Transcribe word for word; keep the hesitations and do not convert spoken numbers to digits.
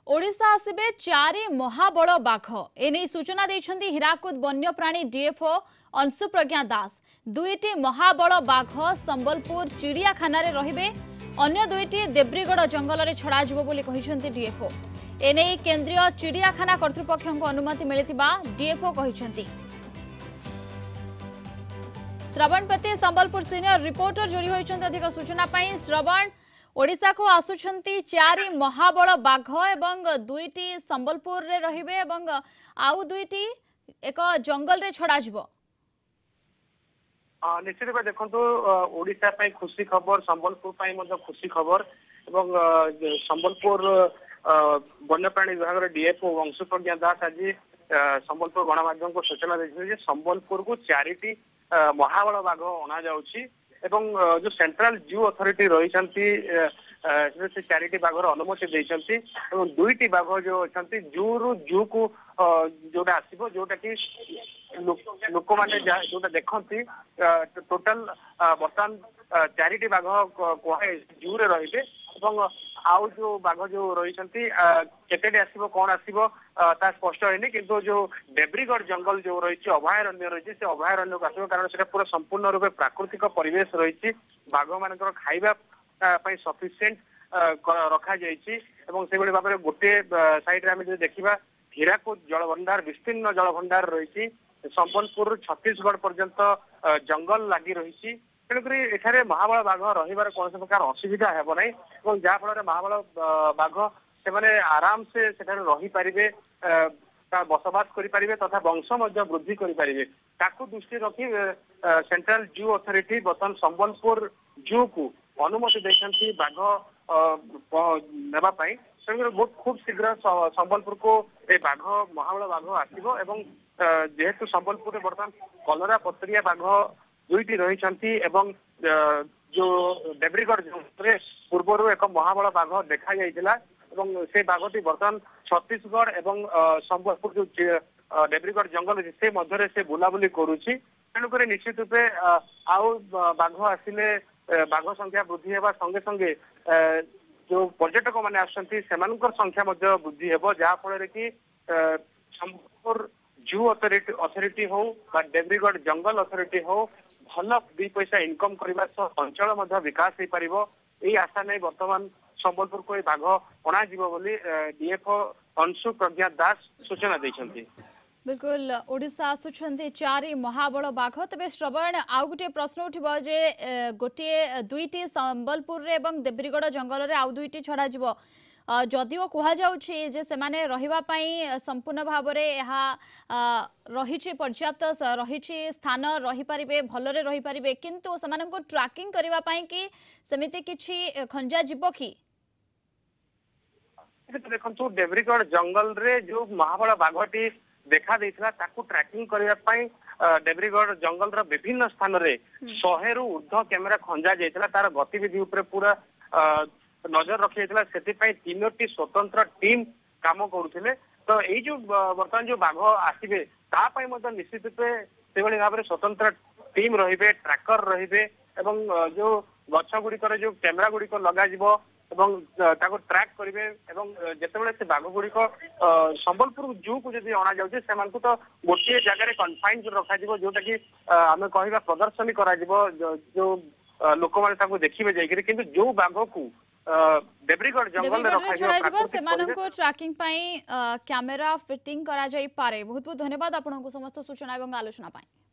ओडिशा आसबे चारि महाबल बाघ एने सूचना देइछन्ती हिराकुद वन्यप्राणी डीएफओ अंशु प्रज्ञा दास। दुईटी महाबल बाघ संबलपुर चिड़ियाखाना रे रहिबे, अन्य दुईटी देब्रीगढ़ जंगल रे छड़ा जिवो बोली कहिछन्ती डीएफओ। एने केंद्रीय चिड़ियाखाना कर्तृपक्षक अनुमति मिलिथिबा डीएफओ कहिछन्ती। श्रवण पति संबलपुर सीनियर रिपोर्टर जोड़ी होइछन्ती अधिक सूचना पाई। श्रवण, ओडिशा को आसुछन्ती चारि महाबल बाघ एवं दुईटी संबलपुर रे रहिबे एवं आउ दुईटी एक जंगल रे छड़ा जिवो। निश्चित भाव देखो ओडिशा पाई खुशी खबर, संबलपुर पाई मध्य खुशी खबर एवं संबलपुर वन्यप्राणी विभाग डीएफओ अंशु प्रज्ञा दास आज संबलपुर गणमाध्यम को सूचना देते संबलपुर को चारिटी महाबल बाघ अणा जाउछि एवं जो सेंट्रल जू अथॉरिटी रही से चारिटी बाघर अनुमति देइछन्ती एवं दुईटी बाघ जो अछन्ती जू रु जू को जोटा आसीबो जोटा कि लोक माने जोटा देखंती टोटल बर्तमान चारिटी बाघ कोहे जू रे रहिबे एवं आउ जो बाघ जो रही केते आसीबो कोन आसीबो ता स्पष्ट होइनी, किंतु जो देब्रीगढ़ जंगल जो रही अभयारण्य रही से अभयारण्य को आसो कारण से पूरा संपूर्ण रूप प्राकृतिक परिवेश रही बाघ मान खाइबा सफिशिएंट रखा जाइए एवं से भाव में गोटे साइड आम जो देखा हीराकुद जलभंडार विस्तीर्ण जलभंडार रही संबलपुर छत्तीसगढ़ पर्यंत जंगल लगी रही तेणुक एठारे महाबल बाघ रही कौन प्रकार असुविधा हेब ना जहाँफल महाबल बाघ से आराम से रही पारे बसवास करें तथा वंश वृद्धि करें ताकू दृष्टि रखी सेंट्रल जू अथॉरिटी बर्तमान संबलपुर जू को अनुमति देती बाघ नापी तेणुक बहुत खूब शीघ्र संबलपुर को ए बाघ महाबल बाघ आसो एवं जेहेतु संबलपुर बर्तमान कलरा पतरिया बाघ दुईटी रही जो देब्रीगढ़ जंगल पूर्व एक महाबल बाघ देखा जाइला से बाघटी बर्तमान छत्तीसगढ़ एवं संबलपुर जो देब्रीगढ़ जंगल से मध्य से बुलाबुली करुच्ची तेणुक निश्चित रूपे आउ बाघ आसिले बाघ संख्या वृद्धि होगा संगे संगे जो पर्यटक मैंने आसुँच संख्या वृद्धि हो जहाँफल कि संबलपुर जू अथॉरिटी अथॉरिटी हो देब्रीगढ़ जंगल अथॉरिटी हो भल दुई पैसा इनकम करने अंचल विकास हो पार यही आशा नहीं बर्तमान संबलपुर को बाघ अणा डीएफओ अंशु प्रज्ञा दास सूचना देइछन्ती। बिल्कुल ओडिशा आसुछन्ती चारि महाबल बाघ। तबे श्रवण आउ गोटे प्रश्न उठिबो जे गोटे दुईटी संबलपुर रे एवं देब्रीगढ़ जंगल रे आउ दुईटी छड़ा जिवो जदिओ कह जाउछि जे सेमाने रहिबा पई संपूर्ण भाव रे एहा रहिछि पर्याप्त रहिछि स्थान रहि परिबे भलरे रहि परिबे किंतु समाननको ट्रैकिंग करबा पई कि समिति किछि खंजा जिवो कि देखो देब्रीगढ़ जंगल रे जो महाबल बाघटी देखा देइथिला ताकू ट्रैकिंग करबा पई देब्रीगढ़ जंगल रो विभिन्न स्थान रे सौ रु ऊर्ध्व कैमेरा खंजा जाइथिला तार गतिविधि ऊपर पूरा नजर रखी जाइथिला सेति पई तीनोटी स्वतंत्र टीम काम करुथिले तो एई जो वर्तमान जो बाघ आसीबे ता पई मत निश्चित रूपे सेभली भाबरे स्वतंत्र टीम रहिबे ट्रैकर रहिबे एवं जो गछ गुड़िकर जो कैमेरा गुड़िक लगा जिवो एवं ताको ट्रैक करेंगे एवं जितेबाला से बाघ गुड़िक संबलपुर जू को जब अणा जाऊे से तो गोटे जगह कन्फाइन रखा जोटा कि आम कह प्रदर्शनी करा जो लोक मैंने देखिए जाकर कि जो बाघ को देब्रीगढ़ जंगल रखा ट्रैकिंग कैमेरा फिटिंग करा जाई पारे। बहुत बहुत धन्यवाद आपको समस्त सूचना और आलोचना पाए।